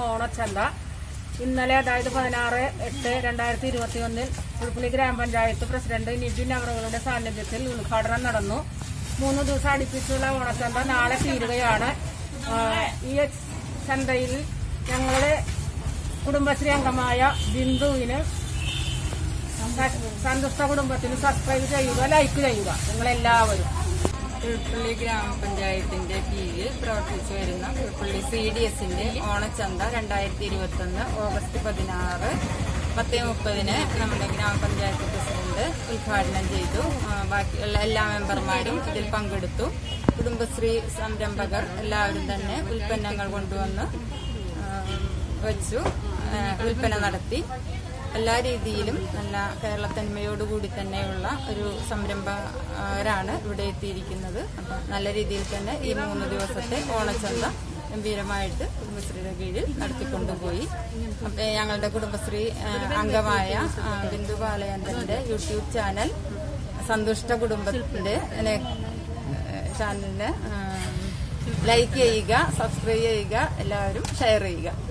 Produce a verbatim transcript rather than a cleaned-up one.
ഓണച്ചന്ത. ഇന്നലെ അതായത് പതിനാറ് എട്ട് രണ്ടായിരത്തി ഇരുപത്തി ഒന്നിൽ പുൽപ്പള്ളി ഗ്രാമപഞ്ചായത്ത് പ്രസിഡന്റ് നിബിൻ അവറുകളുടെ സാന്നിധ്യത്തിൽ ഉദ്ഘാടനം നടന്നു. മൂന്ന് ദിവസം അടുപ്പിച്ചുള്ള ഓണച്ചന്ത നാളെ തീരുകയാണ്. ഈ ചന്തയിൽ ഞങ്ങളുടെ കുടുംബശ്രീ അംഗമായ ബിന്ദുവിന് സന്തുഷ്ട കുടുംബത്തിന് സബ്സ്ക്രൈബ് ചെയ്യുക, ലൈക്ക് ചെയ്യുക നിങ്ങളെല്ലാവരും. പുൽപ്പള്ളി ഗ്രാമപഞ്ചായത്തിന്റെ കീഴിൽ പ്രവർത്തിച്ചു വരുന്ന പുൽപ്പള്ളി സി ഡി എസിന്റെ ഓണച്ചന്ത രണ്ടായിരത്തി ഇരുപത്തി ഒന്ന് ഓഗസ്റ്റ് പതിനാറ് പത്ത് മുപ്പതിന് നമ്മുടെ ഗ്രാമപഞ്ചായത്ത് പ്രസിഡന്റ് ഉദ്ഘാടനം ചെയ്തു. ബാക്കിയുള്ള എല്ലാ മെമ്പർമാരും ഇതിൽ പങ്കെടുത്തു. കുടുംബശ്രീ സംരംഭകർ എല്ലാവരും തന്നെ ഉൽപ്പന്നങ്ങൾ കൊണ്ടുവന്ന് വെച്ചു വിൽപ്പന നടത്തി. എല്ലാ രീതിയിലും നല്ല കേരളത്തന്മയോടുകൂടി തന്നെയുള്ള ഒരു സംരംഭകരാണ് ഇവിടെ എത്തിയിരിക്കുന്നത്. അപ്പം നല്ല രീതിയിൽ തന്നെ ഈ മൂന്ന് ദിവസത്തെ ഓണച്ചന്ത ഗംഭീരമായിട്ട് കുടുംബശ്രീയുടെ കീഴിൽ നടത്തിക്കൊണ്ടുപോയി. അപ്പം ഞങ്ങളുടെ കുടുംബശ്രീ അംഗമായ ബിന്ദു ബാലചന്ദ്രന്റെ യൂട്യൂബ് ചാനൽ സന്തുഷ്ട കുടുംബത്തിന്റെ ചാനലിന് ലൈക്ക് ചെയ്യുക, സബ്സ്ക്രൈബ് ചെയ്യുക, എല്ലാവരും ഷെയർ ചെയ്യുക.